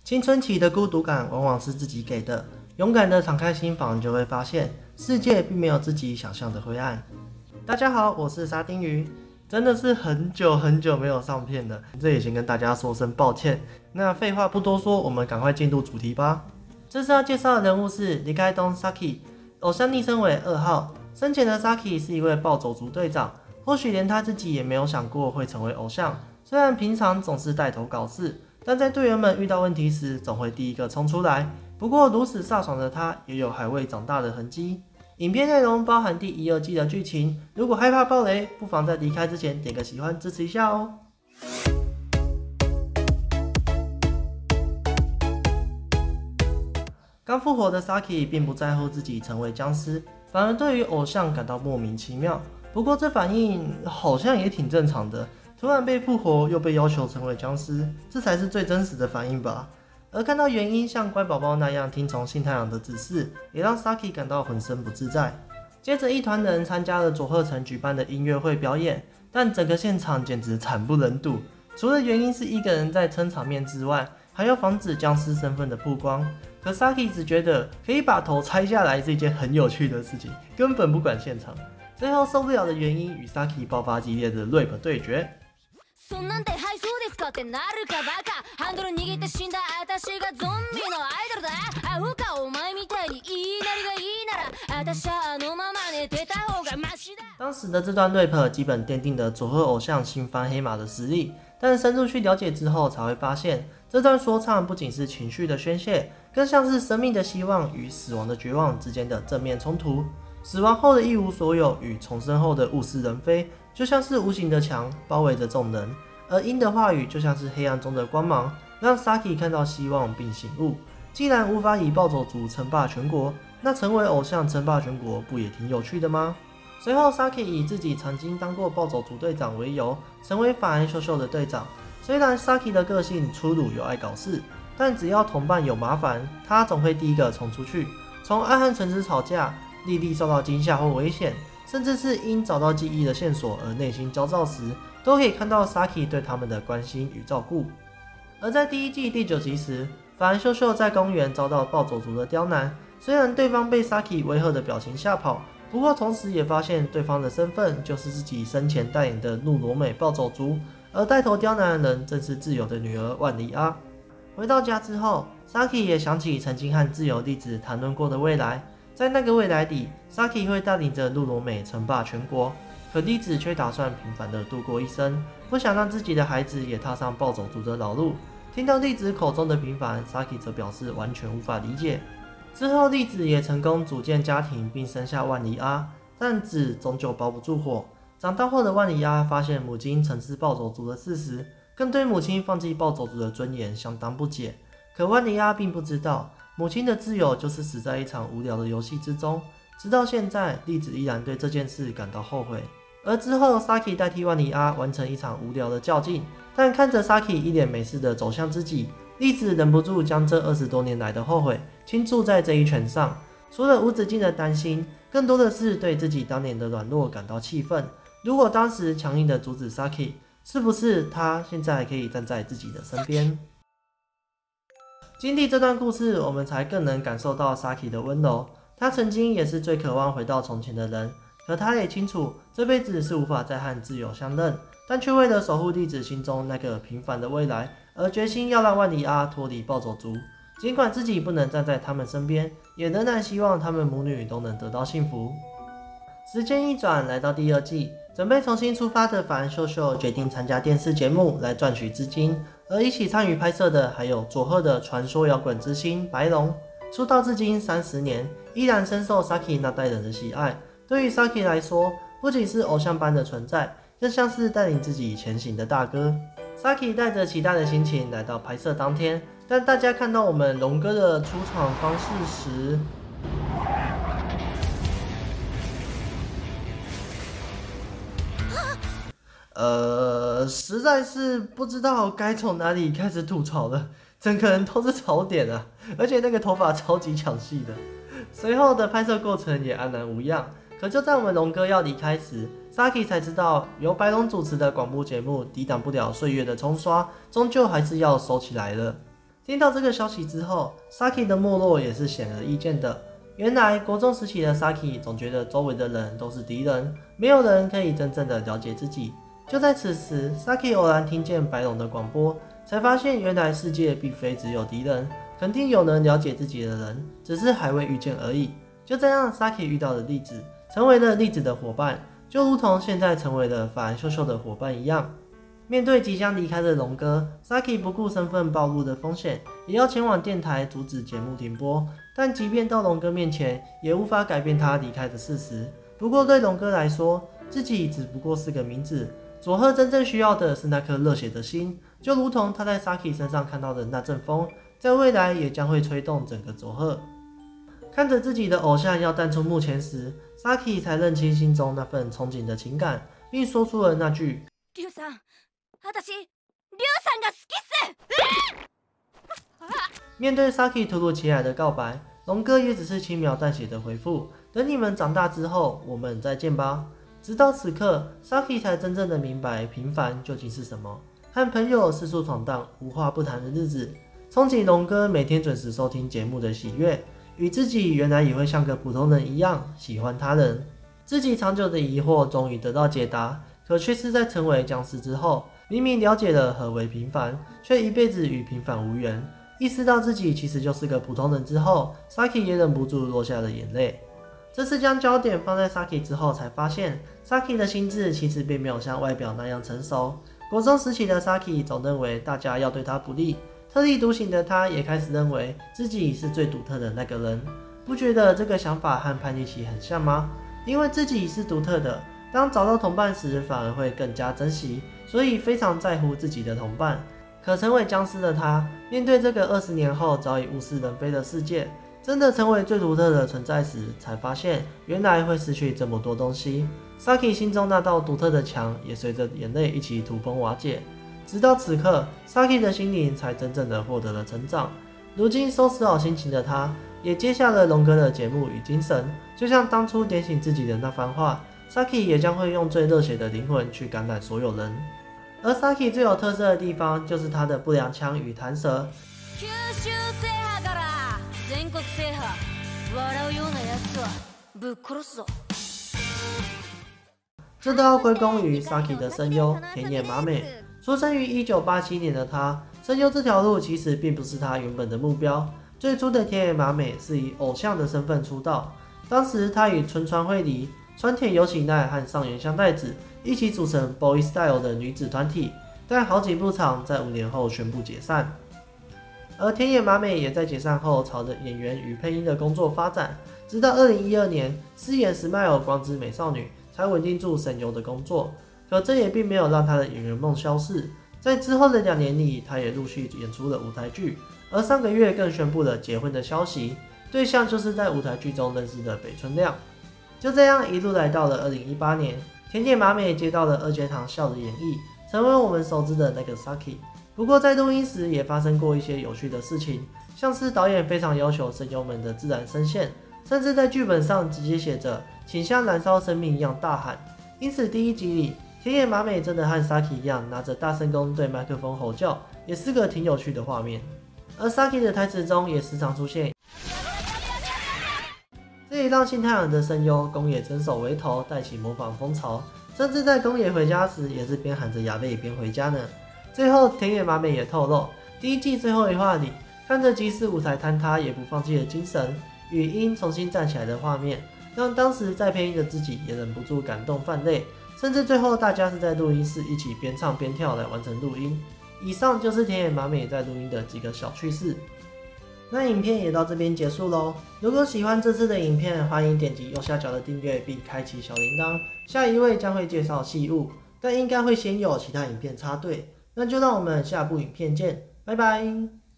青春期的孤独感往往是自己给的，勇敢的敞开心房，就会发现世界并没有自己想象的灰暗。大家好，我是沙丁鱼，真的是很久没有上片了，这也先跟大家说声抱歉。那废话不多说，我们赶快进入主题吧。这次要介绍的人物是离开东 Saki， 偶像昵称为2号。生前的 Saki 是一位暴走族队长，或许连他自己也没有想过会成为偶像。虽然平常总是带头搞事，但在队员们遇到问题时，总会第一个冲出来。不过如此飒爽的他，也有还未长大的痕迹。影片内容包含第1、2季的剧情，如果害怕爆雷，不妨在离开之前点个喜欢支持一下哦。刚复活的 Saki 并不在乎自己成为僵尸，反而对于偶像感到莫名其妙。不过这反应好像也挺正常的，突然被复活又被要求成为僵尸，这才是最真实的反应吧。而看到原因像乖宝宝那样听从信太郎的指示，也让 Saki 感到浑身不自在。接着一团人参加了佐贺城举办的音乐会表演，但整个现场简直惨不忍睹。除了原因是一个人在撑场面之外，还要防止僵尸身份的曝光。可 Saki 只觉得可以把头拆下来是一件很有趣的事情，根本不管现场。最后受不了的原因与 Saki 爆发激烈的 rap 对决。そんなんではいそうですかってなるかバカハンドル握って死んだ私がゾンビのアイドルだアホかお前みたいに言いなりがいいなら私はあのまま寝てた方がマシだ。当时的这段 rap 基本奠定了佐贺偶像新番黑马的实力，但深入去了解之后才会发现，这段说唱不仅是情绪的宣泄，更像是生命的希望与死亡的绝望之间的正面冲突。死亡后的一无所有与重生后的物是人非，就像是无形的墙包围着众人，而鹰的话语就像是黑暗中的光芒，让 Saki 看到希望并醒悟。既然无法以暴走族称霸全国，那成为偶像称霸全国不也挺有趣的吗？随后 Saki 以自己曾经当过暴走族队长为由，成为法安秀秀的队长。虽然 Saki 的个性粗鲁又爱搞事，但只要同伴有麻烦，他总会第一个冲出去。从爱和橙子吵架，莉莉受到惊吓或危险，甚至是因找到记忆的线索而内心焦躁时，都可以看到 Saki 对他们的关心与照顾。而在第1季第9集时，法兰秀秀在公园遭到暴走族的刁难，虽然对方被 Saki 威吓的表情吓跑，不过同时也发现对方的身份就是自己生前代言的露罗美暴走族，而带头刁难的人正是自由的女儿万里阿。回到家之后， Saki 也想起曾经和自由粒子谈论过的未来，在那个未来里 Saki 会带领着露罗美称霸全国，可粒子却打算平凡的度过一生，不想让自己的孩子也踏上暴走族的老路。听到粒子口中的平凡， Saki 则表示完全无法理解。之后粒子也成功组建家庭并生下万里阿，但纸终究包不住火。长大后的万里阿发现母亲曾是暴走族的事实，更对母亲放弃暴走族的尊严相当不解。可万里阿并不知道，母亲的自由就是死在一场无聊的游戏之中。直到现在，粒子依然对这件事感到后悔。而之后 Saki 代替万里阿完成一场无聊的较劲，但看着 Saki 一脸没事的走向自己，粒子忍不住将这20多年来的后悔倾注在这一拳上。除了无止境的担心，更多的是对自己当年的软弱感到气愤。如果当时强硬的阻止 Saki， 是不是他现在可以站在自己的身边？经历这段故事，我们才更能感受到 Saki 的温柔。他曾经也是最渴望回到从前的人，可他也清楚这辈子是无法再和自由相认，但却为了守护粒子心中那个平凡的未来，而决心要让万里阿脱离暴走族。尽管自己不能站在他们身边，也仍然希望他们母女都能得到幸福。时间一转，来到第2季，准备重新出发的法安秀秀决定参加电视节目来赚取资金，而一起参与拍摄的还有佐贺的传说摇滚之星白龙。出道至今30年，依然深受 Saki 那代人的喜爱。对于 Saki 来说，不仅是偶像般的存在，更像是带领自己前行的大哥。Saki 带着期待的心情来到拍摄当天，但大家看到我们龙哥的出场方式时，实在是不知道该从哪里开始吐槽了，整个人都是槽点啊，而且那个头发超级抢戏的。随后的拍摄过程也安然无恙，可就在我们龙哥要离开时， Saki 才知道由白龙主持的广播节目抵挡不了岁月的冲刷，终究还是要收起来了。 听到这个消息之后 ，Saki 的没落也是显而易见的。原来国中时期的 Saki 总觉得周围的人都是敌人，没有人可以真正的了解自己。就在此时 ，Saki 偶然听见白龙的广播，才发现原来世界并非只有敌人，肯定有能了解自己的人，只是还未遇见而已。就这样 ，Saki 遇到了栗子，成为了栗子的伙伴，就如同现在成为了法兰秀秀的伙伴一样。面对即将离开的龙哥 ，Saki 不顾身份暴露的风险，也要前往电台阻止节目停播。但即便到龙哥面前，也无法改变他离开的事实。不过对龙哥来说，自己只不过是个名字，佐贺真正需要的是那颗热血的心，就如同他在 Saki 身上看到的那阵风，在未来也将会吹动整个佐贺。看着自己的偶像要淡出幕前时 ，Saki 才认清心中那份憧憬的情感，并说出了那句：“ 龍さん、私、龍さんが好きっす。” 面对 Saki 突如其来的告白，龙哥也只是轻描淡写的回复：“等你们长大之后，我们再见吧。”直到此刻 ，Saki 才真正的明白平凡究竟是什么。和朋友四处闯荡、无话不谈的日子，憧憬龙哥每天准时收听节目的喜悦，与自己原来也会像个普通人一样喜欢他人。自己长久的疑惑终于得到解答，可却是在成为僵尸之后，明明了解了何为平凡，却一辈子与平凡无缘。意识到自己其实就是个普通人之后 ，Saki 也忍不住落下了眼泪。这次将焦点放在 Saki 之后，才发现 Saki 的心智其实并没有像外表那样成熟。国中时期的 Saki 总认为大家要对他不利，特立独行的他也开始认为自己是最独特的那个人。不觉得这个想法和叛逆期很像吗？因为自己是独特的，当找到同伴时反而会更加珍惜，所以非常在乎自己的同伴。可成为僵尸的他，面对这个20年后早已物是人非的世界，真的成为最独特的存在时，才发现原来会失去这么多东西。Saki 心中那道独特的墙也随着眼泪一起土崩瓦解。直到此刻 ，Saki 的心灵才真正的获得了成长。如今收拾好心情的他，也接下了龙哥的节目与精神。就像当初点醒自己的那番話 ，Saki 也将会用最热血的灵魂去感染所有人。而 Saki 最有特色的地方，就是他的不良腔与弹舌。 九州制覇から全国制覇、笑うようなやつはぶっ殺すぞ。 这都要归功于 Saki 的声优田野麻美。出生于1987年的他，声优这条路其实并不是他原本的目标。最初的田野麻美是以偶像的身份出道，当时他与春川惠梨、川田由起奈和上原香代子一起组成 Boy Style 的女子团体，但好景不长，在5年后宣布解散。而田野麻美也在解散后朝着演员与配音的工作发展，直到2012年饰演 Smile 光之美少女，才稳定住声优的工作。可这也并没有让她的演员梦消逝，在之后的2年里，她也陆续演出了舞台剧，而上个月更宣布了结婚的消息，对象就是在舞台剧中认识的北村亮。就这样一路来到了2018年，田野麻美接到了二阶堂笑的演绎，成为我们熟知的那个 Saki。不过在录音时也发生过一些有趣的事情，像是导演非常要求声优们的自然声线，甚至在剧本上直接写着请像燃烧生命一样大喊。因此第1集里，田野麻美真的和 Saki 一样拿着大声公对麦克风吼叫，也是个挺有趣的画面。而 Saki 的台词中也时常出现，这也让新太阳的声优宫野真守为头带起模仿风潮，甚至在宫野回家时也是边喊着哑贝边回家呢。最后田野麻美也透露，第1季最后一话里，看着即使舞台坍塌也不放弃的精神，语音重新站起来的画面，让当时在配音的自己也忍不住感动泛泪，甚至最后大家是在录音室一起边唱边跳来完成录音。以上就是田野麻美在录音的几个小趣事。那影片也到这边结束咯。如果喜欢这次的影片，欢迎点击右下角的订阅并开启小铃铛。下一位将会介绍细物，但应该会先有其他影片插队。那就让我们下部影片见，拜拜。